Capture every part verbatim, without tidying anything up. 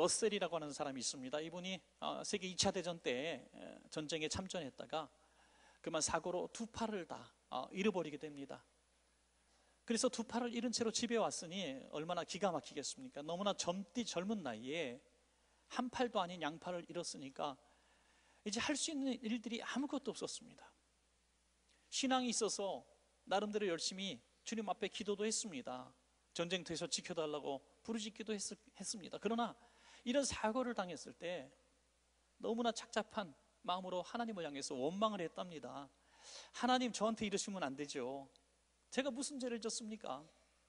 러셀이라고 하는 사람이 있습니다. 이분이 세계 이 차 대전 때 전쟁에 참전했다가 그만 사고로 두 팔을 다 잃어버리게 됩니다. 그래서 두 팔을 잃은 채로 집에 왔으니 얼마나 기가 막히겠습니까? 너무나 젊디 젊은 나이에 한 팔도 아닌 양팔을 잃었으니까 이제 할 수 있는 일들이 아무것도 없었습니다. 신앙이 있어서 나름대로 열심히 주님 앞에 기도도 했습니다. 전쟁터에서 지켜달라고 부르짖기도 했, 했습니다. 그러나 이런 사고를 당했을 때 너무나 착잡한 마음으로 하나님을 향해서 원망을 했답니다. 하나님, 저한테 이러시면 안 되죠. 제가 무슨 죄를 졌습니까?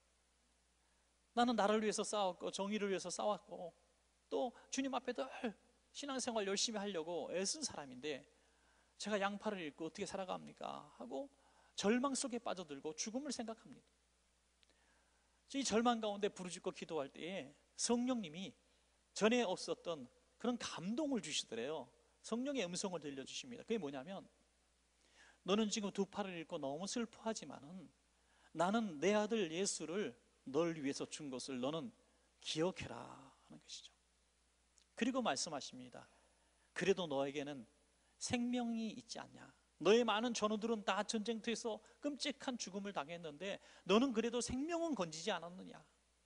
나는 나를 위해서 싸웠고 정의를 위해서 싸웠고 또 주님 앞에 늘 신앙생활 열심히 하려고 애쓴 사람인데 제가 양팔을 잃고 어떻게 살아갑니까? 하고 절망 속에 빠져들고 죽음을 생각합니다. 이 절망 가운데 부르짖고 기도할 때에 성령님이 전에 없었던 그런 감동을 주시더래요. 성령의 음성을 들려주십니다. 그게 뭐냐면, 너는 지금 두 팔을 잃고 너무 슬퍼하지만은 나는 내 아들 예수를 널 위해서 준 것을 너는 기억해라 하는 것이죠. 그리고 말씀하십니다. 그래도 너에게는 생명이 있지 않냐? 너의 많은 전우들은 다 전쟁터에서 끔찍한 죽음을 당했는데 너는 그래도 생명은 건지지 않았느냐?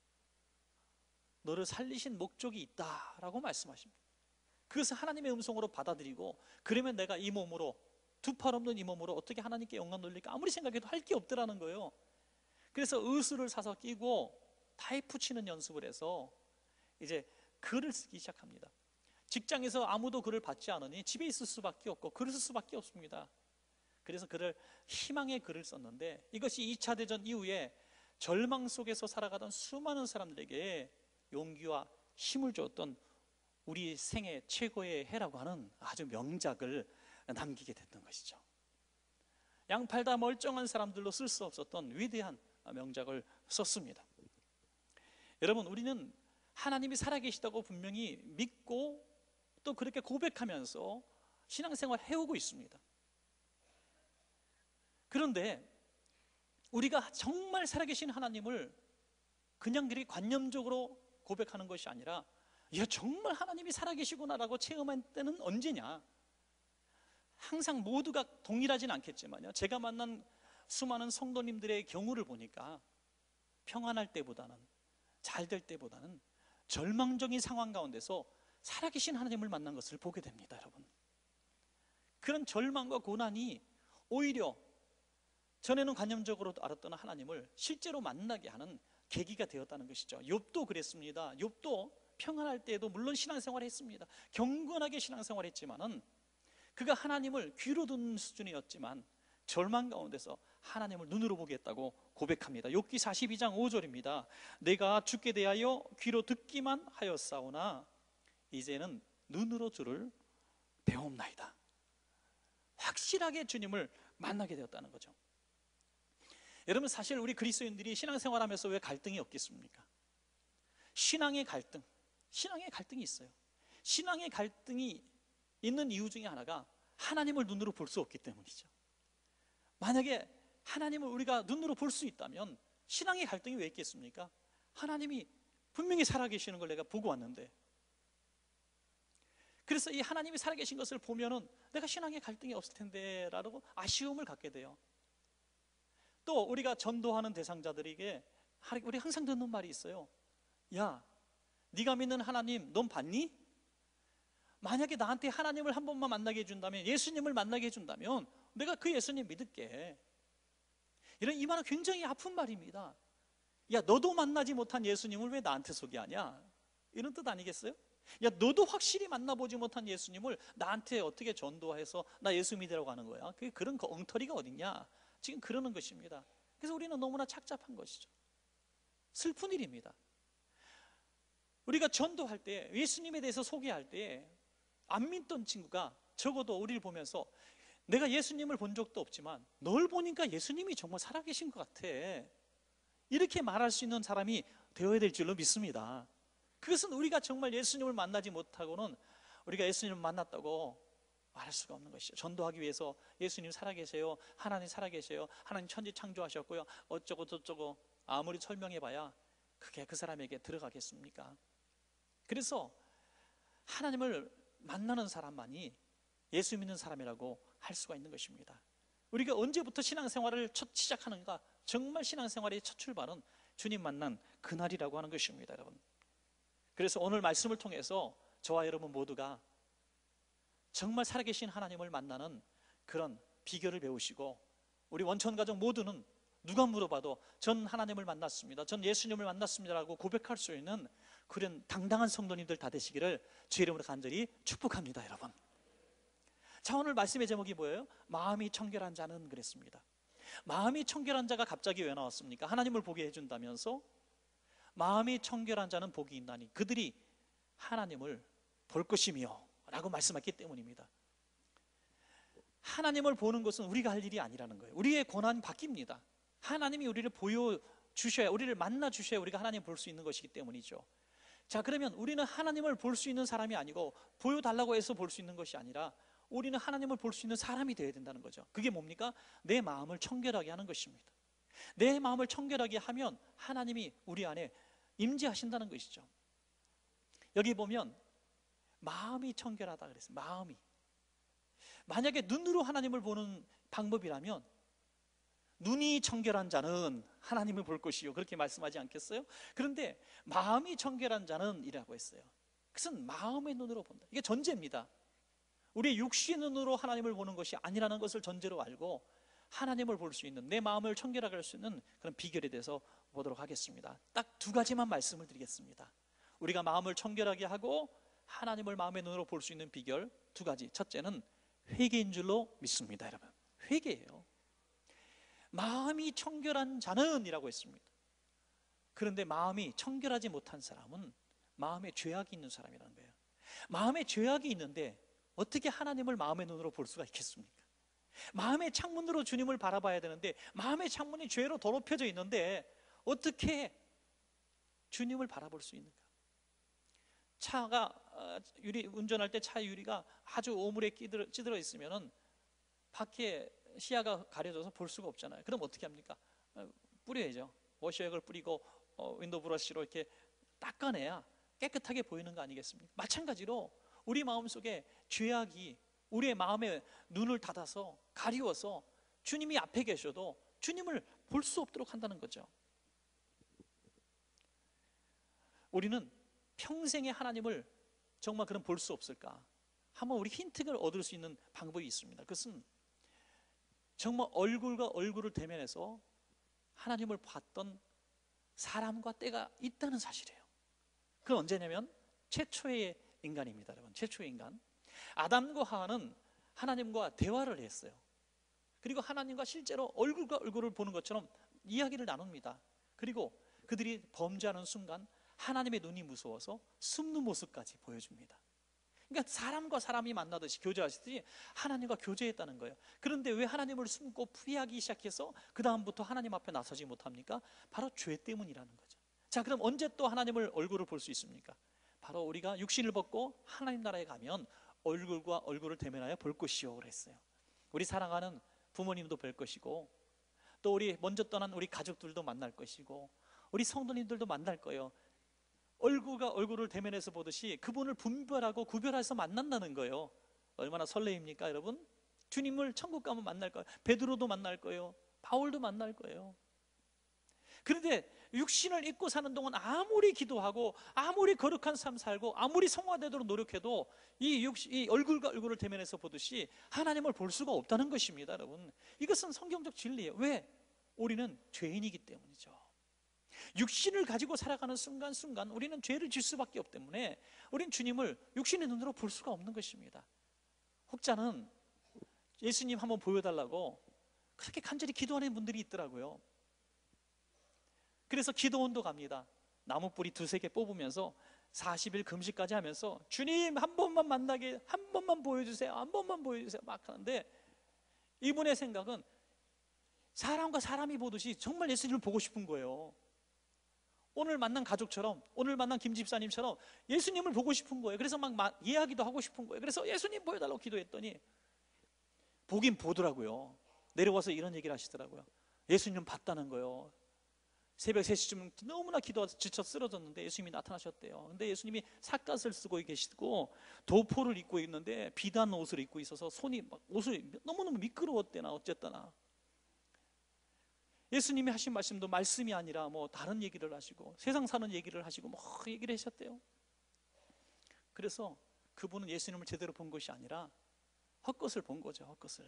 너를 살리신 목적이 있다라고 말씀하십니다. 그것을 하나님의 음성으로 받아들이고, 그러면 내가 이 몸으로, 두 팔 없는 이 몸으로 어떻게 하나님께 영광 돌릴까? 아무리 생각해도 할 게 없더라는 거예요. 그래서 의수를 사서 끼고 타이프 치는 연습을 해서 이제 글을 쓰기 시작합니다. 직장에서 아무도 글을 받지 않으니 집에 있을 수밖에 없고 글을 쓸 수밖에 없습니다. 그래서 글을, 희망의 글을 썼는데, 이것이 이 차 대전 이후에 절망 속에서 살아가던 수많은 사람들에게 용기와 힘을 주었던 우리 생애 최고의 해라고 하는 아주 명작을 남기게 됐던 것이죠. 양팔 다 멀쩡한 사람들로 쓸 수 없었던 위대한 명작을 썼습니다. 여러분, 우리는 하나님이 살아계시다고 분명히 믿고 또 그렇게 고백하면서 신앙생활 해오고 있습니다. 그런데 우리가 정말 살아계신 하나님을 그냥 그렇게 관념적으로 고백하는 것이 아니라, 야, 정말 하나님이 살아계시구나라고 체험한 때는 언제냐? 항상 모두가 동일하진 않겠지만요, 제가 만난 수많은 성도님들의 경우를 보니까 평안할 때보다는, 잘 될 때보다는 절망적인 상황 가운데서 살아계신 하나님을 만난 것을 보게 됩니다. 여러분, 그런 절망과 고난이 오히려 전에는 관념적으로 알았던 하나님을 실제로 만나게 하는 계기가 되었다는 것이죠. 욥도 그랬습니다. 욥도 평안할 때에도 물론 신앙생활을 했습니다. 경건하게 신앙생활을 했지만은 그가 하나님을 귀로 듣는 수준이었지만 절망 가운데서 하나님을 눈으로 보겠다고 고백합니다. 욥기 사십이 장 오 절입니다. 내가 주께 대하여 귀로 듣기만 하였사오나 이제는 눈으로 주를 배움나이다. 확실하게 주님을 만나게 되었다는 거죠. 여러분, 사실 우리 그리스도인들이 신앙생활하면서 왜 갈등이 없겠습니까? 신앙의 갈등, 신앙의 갈등이 있어요. 신앙의 갈등이 있는 이유 중에 하나가 하나님을 눈으로 볼 수 없기 때문이죠. 만약에 하나님을 우리가 눈으로 볼 수 있다면 신앙의 갈등이 왜 있겠습니까? 하나님이 분명히 살아계시는 걸 내가 보고 왔는데, 그래서 이 하나님이 살아계신 것을 보면은 내가 신앙의 갈등이 없을 텐데 라고 아쉬움을 갖게 돼요. 또 우리가 전도하는 대상자들에게 우리 항상 듣는 말이 있어요. 야, 네가 믿는 하나님 넌 봤니? 만약에 나한테 하나님을 한 번만 만나게 해준다면, 예수님을 만나게 해준다면 내가 그 예수님 믿을게. 이런 이 말은 굉장히 아픈 말입니다. 야, 너도 만나지 못한 예수님을 왜 나한테 소개하냐? 이런 뜻 아니겠어요? 야, 너도 확실히 만나보지 못한 예수님을 나한테 어떻게 전도해서 나 예수 믿으라고 하는 거야? 그게 그런 엉터리가 어딨냐? 지금 그러는 것입니다. 그래서 우리는 너무나 착잡한 것이죠. 슬픈 일입니다. 우리가 전도할 때, 예수님에 대해서 소개할 때 안 믿던 친구가 적어도 우리를 보면서 내가 예수님을 본 적도 없지만 널 보니까 예수님이 정말 살아계신 것 같아, 이렇게 말할 수 있는 사람이 되어야 될 줄로 믿습니다. 그것은 우리가 정말 예수님을 만나지 못하고는 우리가 예수님을 만났다고 말할 수가 없는 것이죠. 전도하기 위해서 예수님 살아계세요, 하나님 살아계세요, 하나님 천지 창조하셨고요, 어쩌고 저쩌고 아무리 설명해봐야 그게 그 사람에게 들어가겠습니까? 그래서 하나님을 만나는 사람만이 예수 믿는 사람이라고 할 수가 있는 것입니다. 우리가 언제부터 신앙생활을 첫 시작하는가? 정말 신앙생활의 첫 출발은 주님 만난 그날이라고 하는 것입니다, 여러분. 그래서 오늘 말씀을 통해서 저와 여러분 모두가 정말 살아계신 하나님을 만나는 그런 비결을 배우시고, 우리 원천가족 모두는 누가 물어봐도 전 하나님을 만났습니다, 전 예수님을 만났습니다라고 고백할 수 있는 그런 당당한 성도님들 다 되시기를 주의 이름으로 간절히 축복합니다, 여러분. 자, 오늘 말씀의 제목이 뭐예요? 마음이 청결한 자는 그랬습니다. 마음이 청결한 자가 갑자기 왜 나왔습니까? 하나님을 보게 해준다면서 마음이 청결한 자는 복이 있나니 그들이 하나님을 볼 것이며 라고 말씀했기 때문입니다. 하나님을 보는 것은 우리가 할 일이 아니라는 거예요. 우리의 권한 바뀝니다. 하나님이 우리를 보여주셔야, 우리를 만나주셔야 우리가 하나님 볼 수 있는 것이기 때문이죠. 자, 그러면 우리는 하나님을 볼 수 있는 사람이 아니고 보여달라고 해서 볼 수 있는 것이 아니라 우리는 하나님을 볼 수 있는 사람이 되어야 된다는 거죠. 그게 뭡니까? 내 마음을 청결하게 하는 것입니다. 내 마음을 청결하게 하면 하나님이 우리 안에 임재하신다는 것이죠. 여기 보면 마음이 청결하다 그랬어요. 마음이. 만약에 눈으로 하나님을 보는 방법이라면 눈이 청결한 자는 하나님을 볼 것이요, 그렇게 말씀하지 않겠어요? 그런데 마음이 청결한 자는 이라고 했어요. 그것은 마음의 눈으로 본다. 이게 전제입니다. 우리의 육신의 눈으로 하나님을 보는 것이 아니라는 것을 전제로 알고 하나님을 볼 수 있는, 내 마음을 청결하게 할 수 있는 그런 비결에 대해서 보도록 하겠습니다. 딱 두 가지만 말씀을 드리겠습니다. 우리가 마음을 청결하게 하고 하나님을 마음의 눈으로 볼 수 있는 비결 두 가지. 첫째는 회개인 줄로 믿습니다, 여러분. 회개예요. 마음이 청결한 자는 이라고 했습니다. 그런데 마음이 청결하지 못한 사람은 마음에 죄악이 있는 사람이라는 거예요. 마음에 죄악이 있는데 어떻게 하나님을 마음의 눈으로 볼 수가 있겠습니까? 마음의 창문으로 주님을 바라봐야 되는데 마음의 창문이 죄로 더럽혀져 있는데 어떻게 주님을 바라볼 수 있는가? 차가 유리 운전할 때 차 유리가 아주 오물에 끼들어, 찌들어 있으면은 밖에 시야가 가려져서 볼 수가 없잖아요. 그럼 어떻게 합니까? 뿌려야죠. 워셔액을 뿌리고 어, 윈도우 브러쉬로 이렇게 닦아내야 깨끗하게 보이는 거 아니겠습니까? 마찬가지로 우리 마음속에 죄악이 우리의 마음에 눈을 닫아서 가리워서 주님이 앞에 계셔도 주님을 볼 수 없도록 한다는 거죠. 우리는 평생에 하나님을 정말 그럼 볼 수 없을까? 한번 우리 힌트를 얻을 수 있는 방법이 있습니다. 그것은 정말 얼굴과 얼굴을 대면해서 하나님을 봤던 사람과 때가 있다는 사실이에요. 그건 언제냐면 최초의 인간입니다, 여러분. 최초의 인간 아담과 하와는 하나님과 대화를 했어요. 그리고 하나님과 실제로 얼굴과 얼굴을 보는 것처럼 이야기를 나눕니다. 그리고 그들이 범죄하는 순간 하나님의 눈이 무서워서 숨는 모습까지 보여줍니다. 그러니까 사람과 사람이 만나듯이 교제하시듯이 하나님과 교제했다는 거예요. 그런데 왜 하나님을 숨고 피하기 시작해서 그 다음부터 하나님 앞에 나서지 못합니까? 바로 죄 때문이라는 거죠. 자, 그럼 언제 또 하나님을 얼굴을 볼 수 있습니까? 바로 우리가 육신을 벗고 하나님 나라에 가면 얼굴과 얼굴을 대면하여 볼 것이요 그랬어요. 우리 사랑하는 부모님도 뵐 것이고 또 우리 먼저 떠난 우리 가족들도 만날 것이고 우리 성도님들도 만날 거예요. 얼굴과 얼굴을 대면해서 보듯이 그분을 분별하고 구별해서 만난다는 거예요. 얼마나 설레입니까, 여러분? 주님을 천국 가면 만날 거예요. 베드로도 만날 거예요. 바울도 만날 거예요. 그런데 육신을 입고 사는 동안 아무리 기도하고 아무리 거룩한 삶 살고 아무리 성화되도록 노력해도 이, 육신, 이 얼굴과 얼굴을 대면해서 보듯이 하나님을 볼 수가 없다는 것입니다, 여러분. 이것은 성경적 진리예요. 왜? 우리는 죄인이기 때문이죠. 육신을 가지고 살아가는 순간순간 우리는 죄를 질 수밖에 없기 때문에 우리는 주님을 육신의 눈으로 볼 수가 없는 것입니다. 혹자는 예수님 한번 보여달라고 그렇게 간절히 기도하는 분들이 있더라고요. 그래서 기도원도 갑니다. 나무뿌리 두세 개 뽑으면서 사십 일 금식까지 하면서 주님 한 번만 만나게, 한 번만 보여주세요, 한 번만 보여주세요 막 하는데 이분의 생각은 사람과 사람이 보듯이 정말 예수님을 보고 싶은 거예요. 오늘 만난 가족처럼, 오늘 만난 김 집사님처럼 예수님을 보고 싶은 거예요. 그래서 막 이야기도 하고 싶은 거예요. 그래서 예수님 보여달라고 기도했더니 보긴 보더라고요. 내려와서 이런 얘기를 하시더라고요. 예수님 봤다는 거예요. 새벽 세 시쯤 너무나 기도하다 지쳐 쓰러졌는데 예수님이 나타나셨대요. 근데 예수님이 삿갓을 쓰고 계시고 도포를 입고 있는데 비단 옷을 입고 있어서 손이 막 옷을 너무너무 미끄러웠대나 어쨌거나. 예수님이 하신 말씀도 말씀이 아니라 뭐 다른 얘기를 하시고 세상 사는 얘기를 하시고 뭐 얘기를 하셨대요. 그래서 그분은 예수님을 제대로 본 것이 아니라 헛것을 본 거죠. 헛것을.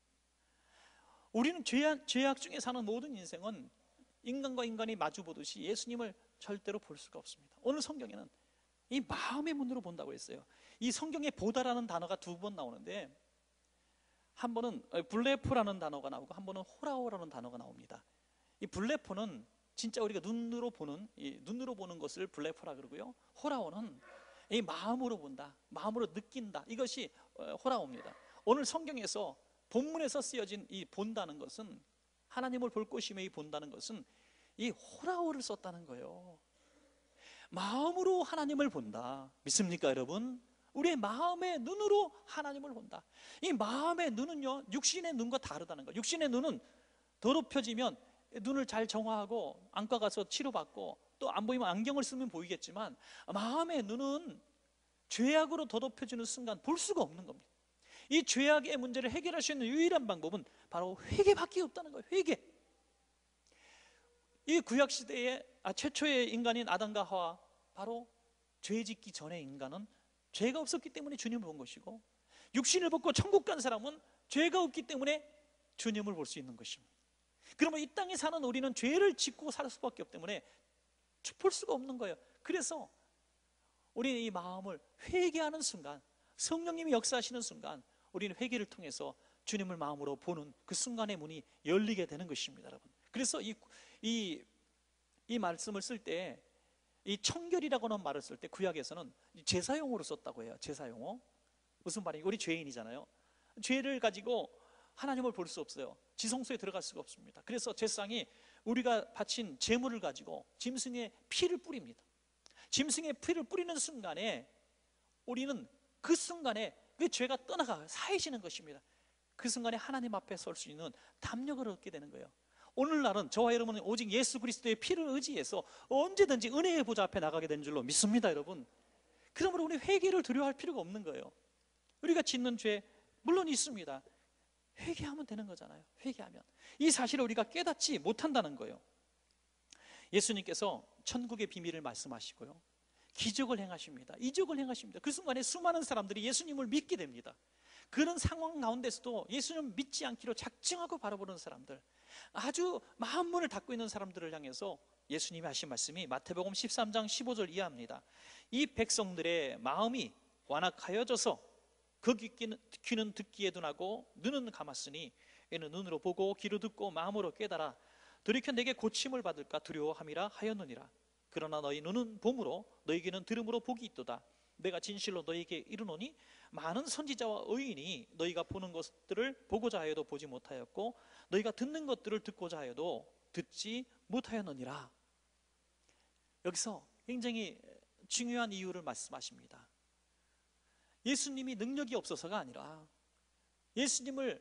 우리는 죄악, 죄악 중에 사는 모든 인생은 인간과 인간이 마주보듯이 예수님을 절대로 볼 수가 없습니다. 오늘 성경에는 이 마음의 문으로 본다고 했어요. 이 성경에 보다라는 단어가 두 번 나오는데 한 번은 블레포라는 단어가 나오고 한 번은 호라오라는 단어가 나옵니다. 이 블레포는 진짜 우리가 눈으로 보는 이 눈으로 보는 것을 블레포라 그러고요. 호라오는 이 마음으로 본다, 마음으로 느낀다. 이것이 호라오입니다. 오늘 성경에서 본문에서 쓰여진 이 본다는 것은 하나님을 볼 것이며 이 본다는 것은 이 호라오를 썼다는 거예요. 마음으로 하나님을 본다. 믿습니까, 여러분? 우리의 마음의 눈으로 하나님을 본다. 이 마음의 눈은요, 육신의 눈과 다르다는 거예요. 육신의 눈은 더럽혀지면 눈을 잘 정화하고 안과 가서 치료받고 또 안 보이면 안경을 쓰면 보이겠지만 마음의 눈은 죄악으로 더럽혀지는 순간 볼 수가 없는 겁니다. 이 죄악의 문제를 해결할 수 있는 유일한 방법은 바로 회개밖에 없다는 거예요. 회개. 이 구약시대의 아, 최초의 인간인 아담과 하와, 바로 죄 짓기 전의 인간은 죄가 없었기 때문에 주님을 본 것이고, 육신을 벗고 천국 간 사람은 죄가 없기 때문에 주님을 볼 수 있는 것입니다. 그러면 이 땅에 사는 우리는 죄를 짓고 살 수밖에 없기 때문에 볼 수가 없는 거예요. 그래서 우리는 이 마음을 회개하는 순간, 성령님이 역사하시는 순간 우리는 회개를 통해서 주님을 마음으로 보는 그 순간의 문이 열리게 되는 것입니다, 여러분. 그래서 이, 이, 이 말씀을 쓸 때, 이 청결이라고 하는 말을 쓸 때 구약에서는 제사용어로 썼다고 해요. 제사용어. 무슨 말이에요? 우리 죄인이잖아요. 죄를 가지고 하나님을 볼 수 없어요. 지성소에 들어갈 수가 없습니다. 그래서 제사장이 우리가 바친 제물을 가지고 짐승의 피를 뿌립니다. 짐승의 피를 뿌리는 순간에 우리는 그 순간에 그 죄가 떠나가 사해지는 것입니다. 그 순간에 하나님 앞에 설 수 있는 담력을 얻게 되는 거예요. 오늘날은 저와 여러분은 오직 예수 그리스도의 피를 의지해서 언제든지 은혜의 보좌 앞에 나가게 된 줄로 믿습니다, 여러분. 그러므로 우리 회개를 두려워할 필요가 없는 거예요. 우리가 짓는 죄 물론 있습니다. 회개하면 되는 거잖아요. 회개하면 이 사실을 우리가 깨닫지 못한다는 거예요. 예수님께서 천국의 비밀을 말씀하시고요, 기적을 행하십니다. 이적을 행하십니다. 그 순간에 수많은 사람들이 예수님을 믿게 됩니다. 그런 상황 가운데서도 예수님 믿지 않기로 작정하고 바라보는 사람들, 아주 마음문을 닫고 있는 사람들을 향해서 예수님이 하신 말씀이 마태복음 십삼 장 십오 절 이하입니다. 이 백성들의 마음이 완악하여져서 그 귀는, 귀는 듣기에 둔하고 눈은 감았으니 이는 눈으로 보고 귀로 듣고 마음으로 깨달아 돌이켜 내게 고침을 받을까 두려워함이라 하였느니라. 그러나 너희 눈은 봄으로 너희 귀는 들음으로 복이 있도다. 내가 진실로 너희에게 이르노니 많은 선지자와 의인이 너희가 보는 것들을 보고자 하여도 보지 못하였고 너희가 듣는 것들을 듣고자 하여도 듣지 못하였느니라. 여기서 굉장히 중요한 이유를 말씀하십니다. 예수님이 능력이 없어서가 아니라 예수님을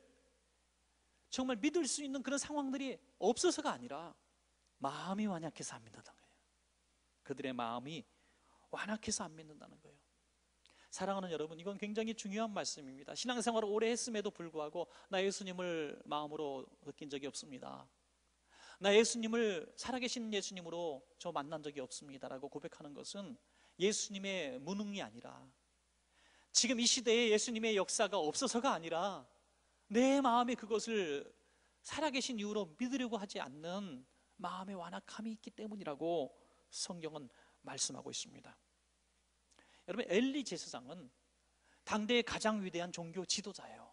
정말 믿을 수 있는 그런 상황들이 없어서가 아니라 마음이 완약해서 안 믿는다는 거예요. 그들의 마음이 완악해서 안 믿는다는 거예요. 사랑하는 여러분, 이건 굉장히 중요한 말씀입니다. 신앙생활을 오래 했음에도 불구하고 나 예수님을 마음으로 느낀 적이 없습니다, 나 예수님을 살아계신 예수님으로 저 만난 적이 없습니다 라고 고백하는 것은 예수님의 무능이 아니라, 지금 이 시대에 예수님의 역사가 없어서가 아니라 내 마음에 그것을 살아계신 이유로 믿으려고 하지 않는 마음의 완악함이 있기 때문이라고 성경은 말씀하고 있습니다. 여러분, 엘리 제사장은 당대의 가장 위대한 종교 지도자예요.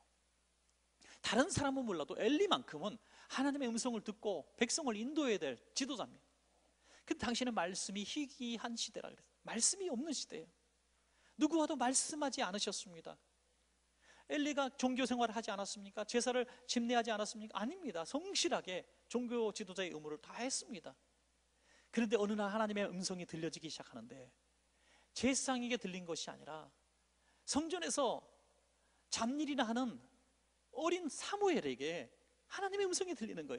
다른 사람은 몰라도 엘리만큼은 하나님의 음성을 듣고 백성을 인도해야 될 지도자입니다. 근데 당시는 말씀이 희귀한 시대라 그랬어요. 말씀이 없는 시대예요. 누구와도 말씀하지 않으셨습니다. 엘리가 종교 생활을 하지 않았습니까? 제사를 집례하지 않았습니까? 아닙니다. 성실하게 종교 지도자의 의무를 다 했습니다. 그런데 어느 날 하나님의 음성이 들려지기 시작하는데 제사장에게 들린 것이 아니라 성전에서 잡일이나 하는 어린 사무엘에게 하나님의 음성이 들리는 거예요.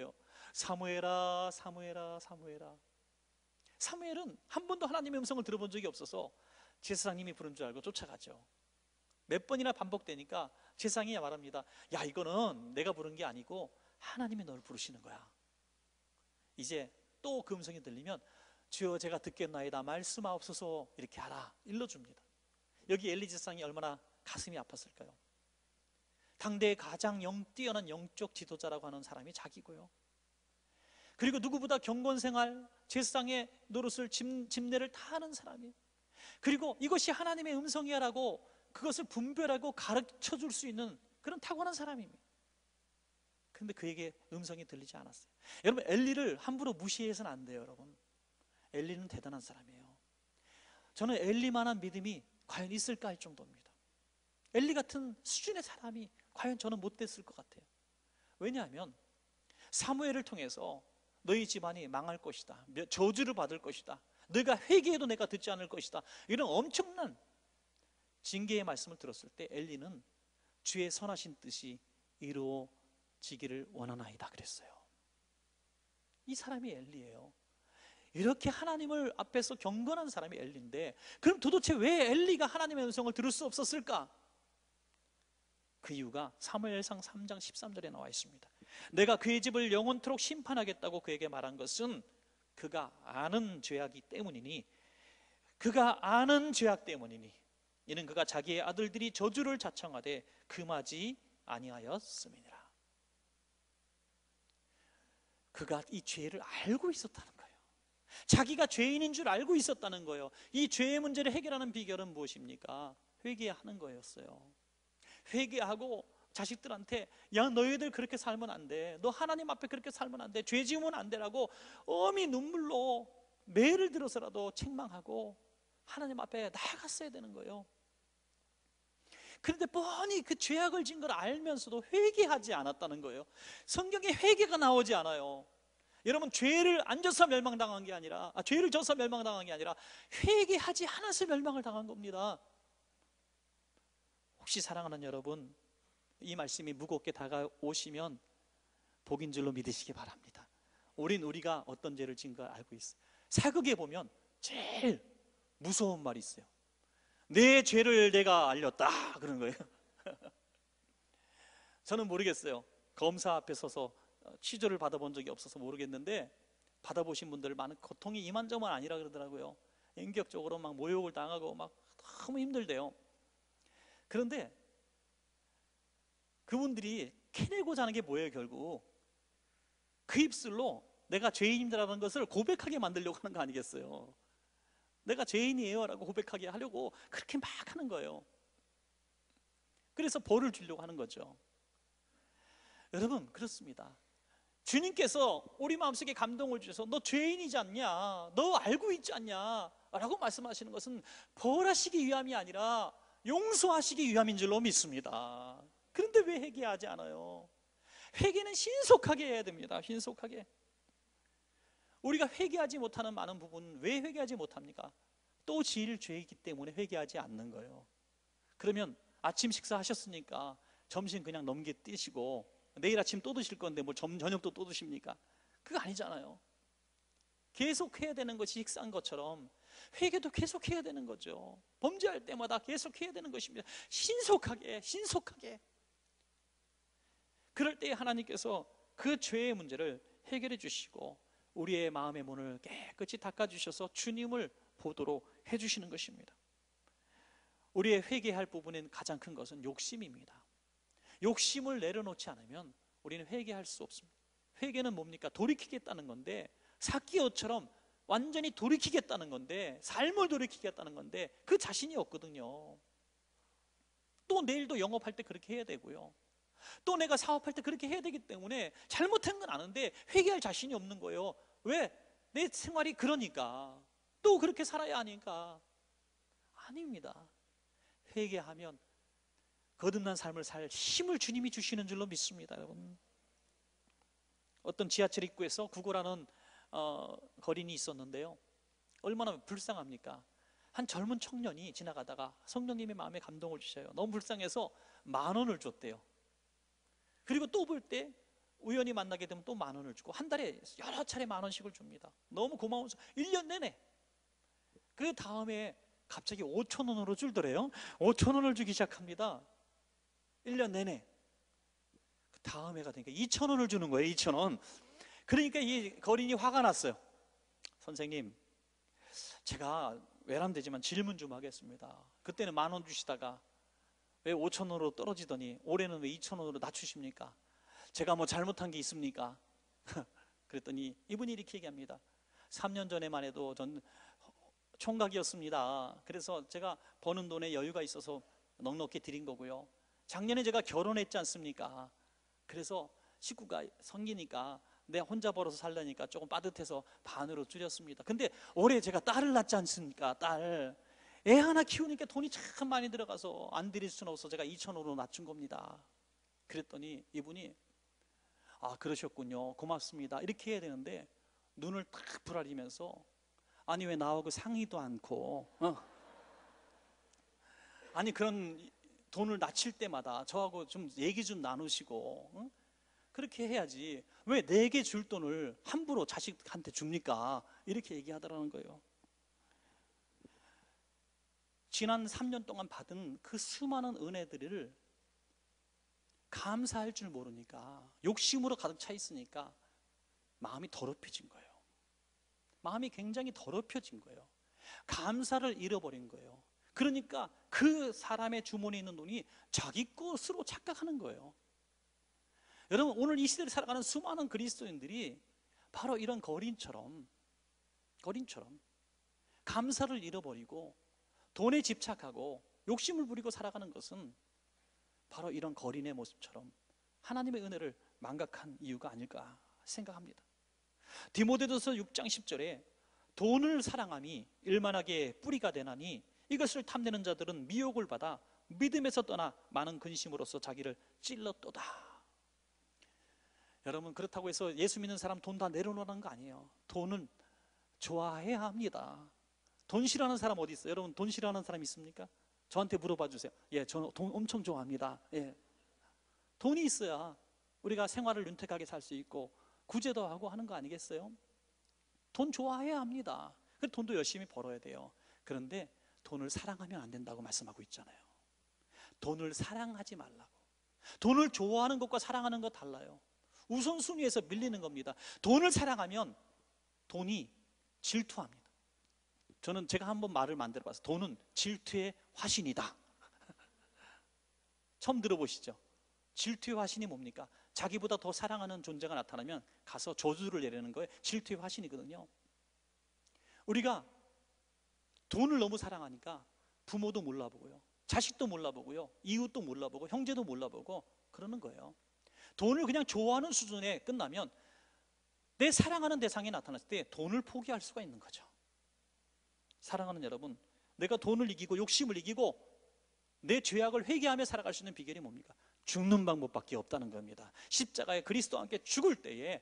사무엘아, 사무엘아, 사무엘아. 사무엘은 한 번도 하나님의 음성을 들어본 적이 없어서 제사장님이 부른 줄 알고 쫓아가죠. 몇 번이나 반복되니까 제사장이 말합니다. 야, 이거는 내가 부른 게 아니고 하나님이 너를 부르시는 거야. 이제 또 그 음성이 들리면 주여 제가 듣겠나이다 말씀하옵소서 이렇게 하라 일러줍니다. 여기 엘리 제사장이 얼마나 가슴이 아팠을까요? 당대의 가장 영 뛰어난 영적 지도자라고 하는 사람이 자기고요. 그리고 누구보다 경건생활, 제사장의 노릇을 집, 집례를 다 하는 사람이에요. 그리고 이것이 하나님의 음성이야라고 그것을 분별하고 가르쳐 줄 수 있는 그런 탁월한 사람입니다. 그런데 그에게 음성이 들리지 않았어요. 여러분, 엘리를 함부로 무시해서는 안 돼요. 여러분, 엘리는 대단한 사람이에요. 저는 엘리만한 믿음이 과연 있을까 할 정도입니다. 엘리 같은 수준의 사람이 과연 저는 못 됐을 것 같아요. 왜냐하면 사무엘을 통해서 너희 집안이 망할 것이다, 저주를 받을 것이다, 너희가 회개해도 내가 듣지 않을 것이다, 이런 엄청난 징계의 말씀을 들었을 때 엘리는 주의 선하신 뜻이 이루어지기를 원하나이다 그랬어요. 이 사람이 엘리예요. 이렇게 하나님을 앞에서 경건한 사람이 엘리인데, 그럼 도대체 왜 엘리가 하나님의 음성을 들을 수 없었을까? 그 이유가 사무엘상 삼 장 십삼 절에 나와 있습니다. 내가 그의 집을 영원토록 심판하겠다고 그에게 말한 것은 그가 아는 죄악이 때문이니 그가 아는 죄악 때문이니 이는 그가 자기의 아들들이 저주를 자청하되 금하지 아니하였음이니라. 그가 이 죄를 알고 있었다는 거예요. 자기가 죄인인 줄 알고 있었다는 거예요. 이 죄의 문제를 해결하는 비결은 무엇입니까? 회개하는 거였어요. 회개하고 자식들한테 야, 너희들 그렇게 살면 안 돼, 너 하나님 앞에 그렇게 살면 안 돼, 죄 지으면 안 되라고 어미 눈물로 매를 들어서라도 책망하고 하나님 앞에 나아갔어야 되는 거예요. 그런데 뻔히 그 죄악을 지은 걸 알면서도 회개하지 않았다는 거예요. 성경에 회개가 나오지 않아요. 여러분, 죄를 안 져서 멸망당한 게 아니라 아, 죄를 져서 멸망당한 게 아니라 회개하지 않아서 멸망을 당한 겁니다. 혹시 사랑하는 여러분, 이 말씀이 무겁게 다가오시면 복인 줄로 믿으시기 바랍니다. 우린 우리가 어떤 죄를 지은 걸 알고 있어요. 사극에 보면 제일 무서운 말이 있어요. 내 죄를 내가 알렸다 그런 거예요. 저는 모르겠어요. 검사 앞에 서서 치조를 받아본 적이 없어서 모르겠는데 받아보신 분들 많은 고통이 이만저만 아니라 그러더라고요. 인격적으로 막 모욕을 당하고 막 너무 힘들대요. 그런데 그분들이 캐내고자 하는 게 뭐예요? 결국 그 입술로 내가 죄인이라는 것을 고백하게 만들려고 하는 거 아니겠어요? 내가 죄인이에요 라고 고백하게 하려고 그렇게 막 하는 거예요. 그래서 벌을 주려고 하는 거죠. 여러분, 그렇습니다. 주님께서 우리 마음속에 감동을 주셔서 너 죄인이지 않냐, 너 알고 있지 않냐 라고 말씀하시는 것은 벌하시기 위함이 아니라 용서하시기 위함인 줄로 믿습니다. 그런데 왜 회개하지 않아요? 회개는 신속하게 해야 됩니다. 신속하게. 우리가 회개하지 못하는 많은 부분은 왜 회개하지 못합니까? 또 지을 죄이기 때문에 회개하지 않는 거예요. 그러면 아침 식사하셨으니까 점심 그냥 넘기뛰시고 내일 아침 또 드실 건데 뭐 저녁도 또 드십니까? 그거 아니잖아요. 계속 해야 되는 것이 식사인 것처럼 회개도 계속 해야 되는 거죠. 범죄할 때마다 계속 해야 되는 것입니다. 신속하게, 신속하게. 그럴 때 하나님께서 그 죄의 문제를 해결해 주시고 우리의 마음의 문을 깨끗이 닦아주셔서 주님을 보도록 해주시는 것입니다. 우리의 회개할 부분인 가장 큰 것은 욕심입니다. 욕심을 내려놓지 않으면 우리는 회개할 수 없습니다. 회개는 뭡니까? 돌이키겠다는 건데, 삭개오처럼 완전히 돌이키겠다는 건데, 삶을 돌이키겠다는 건데 그 자신이 없거든요. 또 내일도 영업할 때 그렇게 해야 되고요, 또 내가 사업할 때 그렇게 해야 되기 때문에 잘못한 건 아는데 회개할 자신이 없는 거예요. 왜? 내 생활이 그러니까, 또 그렇게 살아야 하니까. 아닙니다. 회개하면 거듭난 삶을 살 힘을 주님이 주시는 줄로 믿습니다. 여러분, 어떤 지하철 입구에서 구구라는 어, 거린이 있었는데요, 얼마나 불쌍합니까? 한 젊은 청년이 지나가다가 성령님의 마음에 감동을 주셔요. 너무 불쌍해서 만 원을 줬대요. 그리고 또 볼 때 우연히 만나게 되면 또 만 원을 주고, 한 달에 여러 차례 만 원씩을 줍니다. 너무 고마워서 일 년 내내. 그 다음에 갑자기 오천 원으로 줄더래요. 오천 원을 주기 시작합니다. 일 년 내내. 그 다음 해가 되니까 이천 원을 주는 거예요. 이천 원. 그러니까 이 거린이 화가 났어요. 선생님, 제가 외람되지만 질문 좀 하겠습니다. 그때는 만 원 주시다가 왜 오천 원으로 떨어지더니 올해는 왜 이천 원으로 낮추십니까? 제가 뭐 잘못한 게 있습니까? 그랬더니 이분이 이렇게 얘기합니다. 삼 년 전에만 해도 전 총각이었습니다. 그래서 제가 버는 돈에 여유가 있어서 넉넉히 드린 거고요. 작년에 제가 결혼했지 않습니까? 그래서 식구가 생기니까 내 혼자 벌어서 살려니까 조금 빠듯해서 반으로 줄였습니다. 근데 올해 제가 딸을 낳지 않습니까? 딸. 애 하나 키우니까 돈이 참 많이 들어가서 안 드릴 수는 없어서 제가 이천 원으로 낮춘 겁니다. 그랬더니 이분이 아, 그러셨군요. 고맙습니다. 이렇게 해야 되는데 눈을 탁 부라리면서 아니 왜 나하고 상의도 않고 어? 아니 그런 돈을 낮출 때마다 저하고 좀 얘기 좀 나누시고 어? 그렇게 해야지 왜 내게 줄 돈을 함부로 자식한테 줍니까? 이렇게 얘기하더라는 거예요. 지난 삼 년 동안 받은 그 수많은 은혜들을 감사할 줄 모르니까 욕심으로 가득 차 있으니까 마음이 더럽혀진 거예요. 마음이 굉장히 더럽혀진 거예요. 감사를 잃어버린 거예요. 그러니까 그 사람의 주머니에 있는 돈이 자기 것으로 착각하는 거예요. 여러분, 오늘 이 시대를 살아가는 수많은 그리스도인들이 바로 이런 거린처럼 거린처럼 감사를 잃어버리고 돈에 집착하고 욕심을 부리고 살아가는 것은 바로 이런 거린의 모습처럼 하나님의 은혜를 망각한 이유가 아닐까 생각합니다. 디모데전서 육 장 십 절에 돈을 사랑함이 일만하게 뿌리가 되나니 이것을 탐내는 자들은 미혹을 받아 믿음에서 떠나 많은 근심으로써 자기를 찔렀도다. 여러분, 그렇다고 해서 예수 믿는 사람 돈 다 내려놓는 거 아니에요. 돈은 좋아해야 합니다. 돈 싫어하는 사람 어디 있어요? 여러분, 돈 싫어하는 사람 있습니까? 저한테 물어봐 주세요. 예, 저는 돈 엄청 좋아합니다. 예. 돈이 있어야 우리가 생활을 윤택하게 살 수 있고 구제도 하고 하는 거 아니겠어요? 돈 좋아해야 합니다. 그 돈도 열심히 벌어야 돼요. 그런데 돈을 사랑하면 안 된다고 말씀하고 있잖아요. 돈을 사랑하지 말라고. 돈을 좋아하는 것과 사랑하는 것 달라요. 우선순위에서 밀리는 겁니다. 돈을 사랑하면 돈이 질투합니다. 저는 제가 한번 말을 만들어 봤어요. 돈은 질투의 화신이다. 처음 들어보시죠? 질투의 화신이 뭡니까? 자기보다 더 사랑하는 존재가 나타나면 가서 저주를 내리는 거예요. 질투의 화신이거든요. 우리가 돈을 너무 사랑하니까 부모도 몰라보고요, 자식도 몰라보고요, 이웃도 몰라보고 형제도 몰라보고 그러는 거예요. 돈을 그냥 좋아하는 수준에 끝나면 내 사랑하는 대상이 나타났을 때 돈을 포기할 수가 있는 거죠. 사랑하는 여러분, 내가 돈을 이기고 욕심을 이기고 내 죄악을 회개하며 살아갈 수 있는 비결이 뭡니까? 죽는 방법밖에 없다는 겁니다. 십자가에 그리스도와 함께 죽을 때에,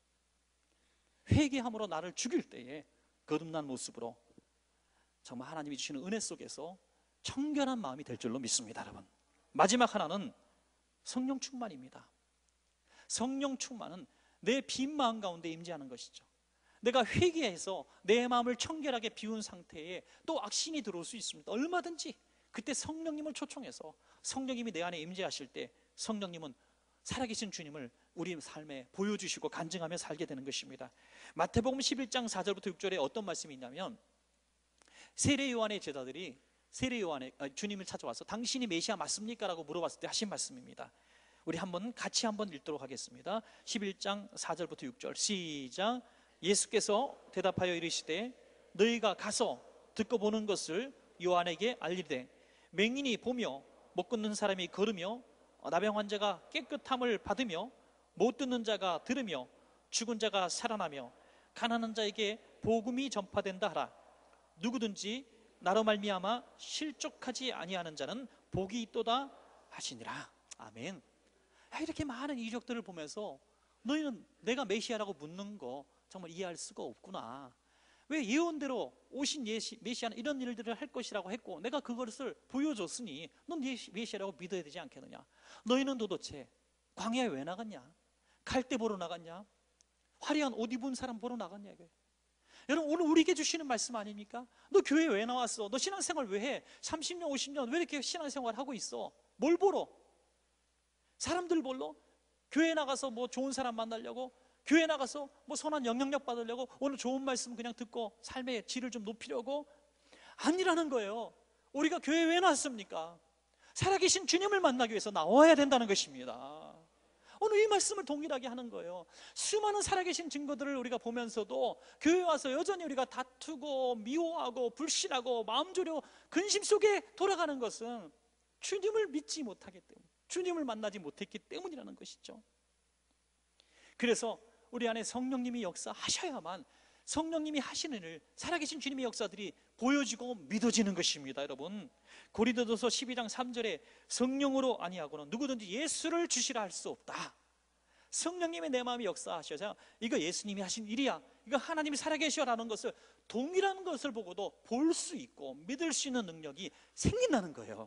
회개함으로 나를 죽일 때에 거듭난 모습으로 정말 하나님이 주시는 은혜 속에서 청결한 마음이 될 줄로 믿습니다. 여러분, 마지막 하나는 성령 충만입니다. 성령 충만은 내 빈 마음 가운데 임재하는 것이죠. 내가 회개해서 내 마음을 청결하게 비운 상태에 또 악신이 들어올 수 있습니다. 얼마든지. 그때 성령님을 초청해서 성령님이 내 안에 임재하실 때 성령님은 살아계신 주님을 우리 삶에 보여주시고 간증하며 살게 되는 것입니다. 마태복음 십일 장 사 절부터 육 절에 어떤 말씀이 있냐면, 세례 요한의 제자들이 세례 요한의 주님을 찾아와서 당신이 메시아 맞습니까? 라고 물어봤을 때 하신 말씀입니다. 우리 한번 같이 한번 읽도록 하겠습니다. 십일 장 사 절부터 육 절 시작. 예수께서 대답하여 이르시되 너희가 가서 듣고 보는 것을 요한에게 알리되 맹인이 보며 못 걷는 사람이 걸으며 나병 환자가 깨끗함을 받으며 못 듣는 자가 들으며 죽은 자가 살아나며 가난한 자에게 복음이 전파된다 하라. 누구든지 나로 말미암아 실족하지 아니하는 자는 복이 있도다 하시니라. 아멘. 이렇게 많은 이적들을 보면서 너희는 내가 메시아라고 묻는 거 정말 이해할 수가 없구나. 왜 예언대로 오신 메시아는 이런 일들을 할 것이라고 했고 내가 그것을 보여줬으니 넌 메시아라고 믿어야 되지 않겠느냐. 너희는 도대체 광야에 왜 나갔냐? 갈대 보러 나갔냐? 화려한 옷 입은 사람 보러 나갔냐 이거예요. 여러분, 오늘 우리에게 주시는 말씀 아닙니까? 너 교회 왜 나왔어? 너 신앙생활 왜 해? 삼십 년 오십 년 왜 이렇게 신앙생활 하고 있어? 뭘 보러? 사람들 보러? 교회 나가서 뭐 좋은 사람 만나려고? 교회 나가서 뭐 선한 영향력 받으려고? 오늘 좋은 말씀 그냥 듣고 삶의 질을 좀 높이려고? 아니라는 거예요. 우리가 교회 왜 나왔습니까? 살아계신 주님을 만나기 위해서 나와야 된다는 것입니다. 오늘 이 말씀을 동일하게 하는 거예요. 수많은 살아계신 증거들을 우리가 보면서도 교회 와서 여전히 우리가 다투고 미워하고 불신하고 마음 졸여 근심 속에 돌아가는 것은 주님을 믿지 못하기 때문에, 주님을 만나지 못했기 때문이라는 것이죠. 그래서 우리 안에 성령님이 역사하셔야만 성령님이 하시는 일, 살아계신 주님의 역사들이 보여지고 믿어지는 것입니다. 여러분, 고린도전서 십이 장 삼 절에 성령으로 아니하고는 누구든지 예수를 주시라 할 수 없다. 성령님의 내 마음이 역사하셔서 이거 예수님이 하신 일이야, 이거 하나님이 살아계셔라는 것을, 동일한 것을 보고도 볼 수 있고 믿을 수 있는 능력이 생긴다는 거예요.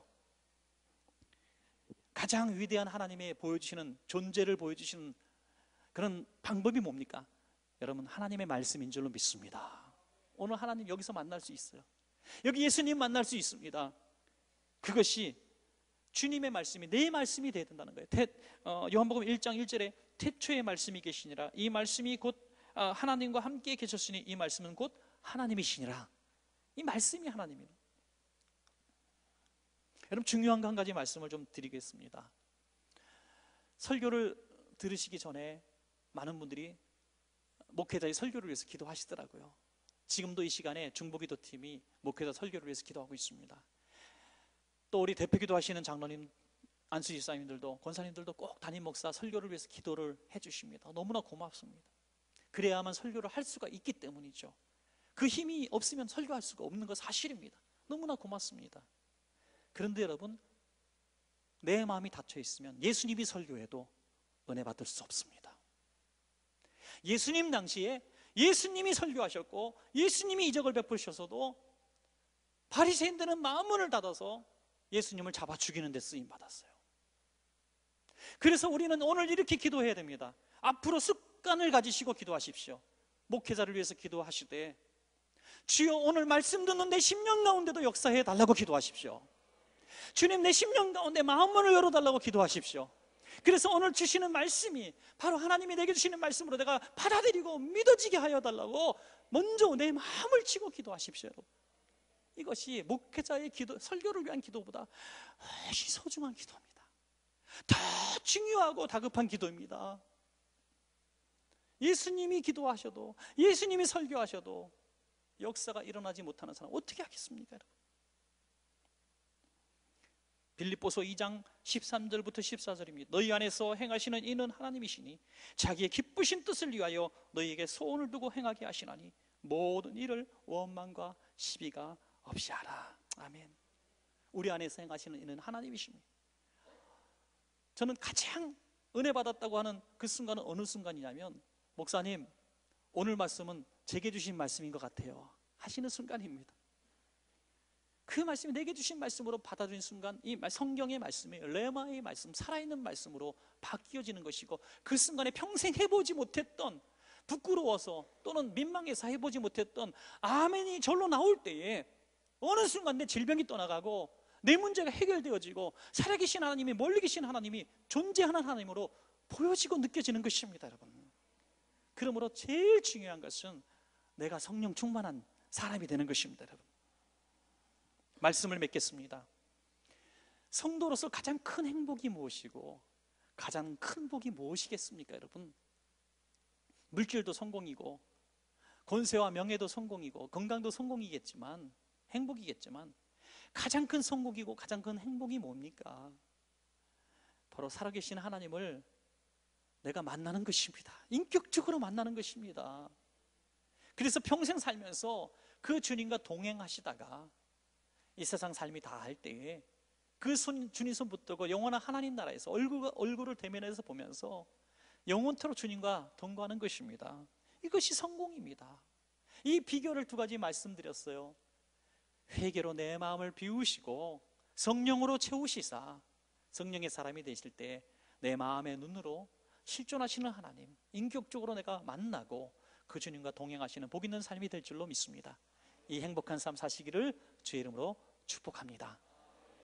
가장 위대한 하나님의 보여주시는, 존재를 보여주시는 그런 방법이 뭡니까? 여러분, 하나님의 말씀인 줄로 믿습니다. 오늘 하나님 여기서 만날 수 있어요. 여기 예수님 만날 수 있습니다. 그것이 주님의 말씀이 내 말씀이 되어야 된다는 거예요. 태, 어, 요한복음 일 장 일 절에 태초에 말씀이 계시니라. 이 말씀이 곧 어, 하나님과 함께 계셨으니 이 말씀은 곧 하나님이시니라. 이 말씀이 하나님입니다. 여러분, 중요한 거 한 가지 말씀을 좀 드리겠습니다. 설교를 들으시기 전에 많은 분들이 목회자의 설교를 위해서 기도하시더라고요. 지금도 이 시간에 중보기도팀이 목회자 설교를 위해서 기도하고 있습니다. 또 우리 대표기도 하시는 장로님, 안수 집사님들도, 권사님들도 꼭 담임 목사 설교를 위해서 기도를 해주십니다. 너무나 고맙습니다. 그래야만 설교를 할 수가 있기 때문이죠. 그 힘이 없으면 설교할 수가 없는 건 사실입니다. 너무나 고맙습니다. 그런데 여러분, 내 마음이 닫혀 있으면 예수님이 설교해도 은혜 받을 수 없습니다. 예수님 당시에 예수님이 설교하셨고 예수님이 이적을 베푸셨어도 바리새인들은 마음문을 닫아서 예수님을 잡아 죽이는 데 쓰임 받았어요. 그래서 우리는 오늘 이렇게 기도해야 됩니다. 앞으로 습관을 가지시고 기도하십시오. 목회자를 위해서 기도하시되, 주여 오늘 말씀 듣는 내 심령 가운데도 역사해 달라고 기도하십시오. 주님, 내 심령 가운데 마음문을 열어달라고 기도하십시오. 그래서 오늘 주시는 말씀이 바로 하나님이 내게 주시는 말씀으로 내가 받아들이고 믿어지게 하여 달라고 먼저 내 마음을 치고 기도하십시오. 여러분, 이것이 목회자의 기도, 설교를 위한 기도보다 훨씬 소중한 기도입니다. 더 중요하고 다급한 기도입니다. 예수님이 기도하셔도, 예수님이 설교하셔도 역사가 일어나지 못하는 사람 어떻게 하겠습니까, 여러분? 빌립보서 이 장 십삼 절부터 십사 절입니다. 너희 안에서 행하시는 이는 하나님이시니 자기의 기쁘신 뜻을 위하여 너희에게 소원을 두고 행하게 하시나니 모든 일을 원망과 시비가 없이 하라. 아멘. 우리 안에서 행하시는 이는 하나님이십니다. 저는 가장 은혜 받았다고 하는 그 순간은 어느 순간이냐면, 목사님 오늘 말씀은 제게 주신 말씀인 것 같아요 하시는 순간입니다. 그 말씀이 내게 주신 말씀으로 받아들인 순간, 이 성경의 말씀이 레마의 말씀, 살아있는 말씀으로 바뀌어지는 것이고, 그 순간에 평생 해보지 못했던, 부끄러워서 또는 민망해서 해보지 못했던 아멘이 절로 나올 때에 어느 순간 내 질병이 떠나가고 내 문제가 해결되어지고 살아계신 하나님이, 멀리 계신 하나님이 존재하는 하나님으로 보여지고 느껴지는 것입니다. 여러분, 그러므로 제일 중요한 것은 내가 성령 충만한 사람이 되는 것입니다. 여러분, 말씀을 맺겠습니다. 성도로서 가장 큰 행복이 무엇이고 가장 큰 복이 무엇이겠습니까, 여러분? 물질도 성공이고 권세와 명예도 성공이고 건강도 성공이겠지만, 행복이겠지만, 가장 큰 성공이고 가장 큰 행복이 뭡니까? 바로 살아계신 하나님을 내가 만나는 것입니다. 인격적으로 만나는 것입니다. 그래서 평생 살면서 그 주님과 동행하시다가 이 세상 삶이 다 할 때에 그 손, 주님 손 붙들고 영원한 하나님 나라에서 얼굴과 얼굴을 대면해서 보면서 영원토록 주님과 동거하는 것입니다. 이것이 성공입니다. 이 비결을 두 가지 말씀드렸어요. 회개로 내 마음을 비우시고 성령으로 채우시사 성령의 사람이 되실 때 내 마음의 눈으로 실존하시는 하나님, 인격적으로 내가 만나고 그 주님과 동행하시는 복 있는 삶이 될 줄로 믿습니다. 이 행복한 삶 사시기를 주의 이름으로 축복합니다.